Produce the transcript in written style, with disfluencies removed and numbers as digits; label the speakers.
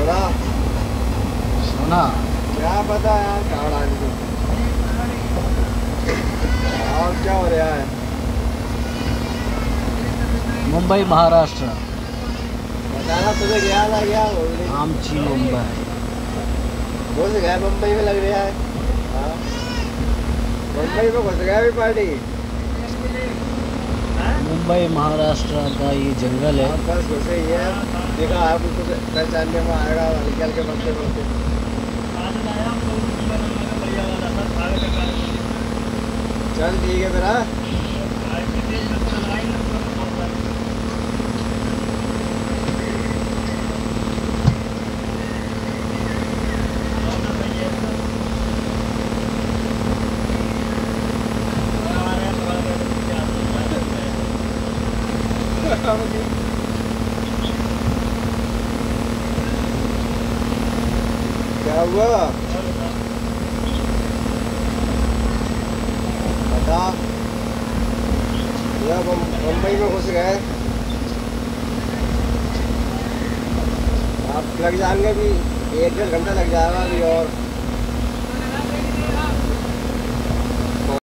Speaker 1: बता।
Speaker 2: सुना
Speaker 1: क्या पता यार कहाँ डाल दी। और क्या हो रहा है?
Speaker 2: मुंबई महाराष्ट्र
Speaker 1: बताना तुझे गया था क्या?
Speaker 2: आमची मुंबई।
Speaker 1: घुस गया मुंबई में लग रहा है। हाँ मुंबई में घुस गया भी पार्टी।
Speaker 2: मुंबई महाराष्ट्र का ये जंगल है।
Speaker 1: बस घुसे ही है। देखा आप कुछ पहचानने में आएगा निकल के बढ़ते बढ़ते। चल ठीक है मेरा। क्या हुआ? बता। मुंबई में घुस गए। आप लग जाएंगे भी 1-1.5 घंटा लग जाएगा अभी और।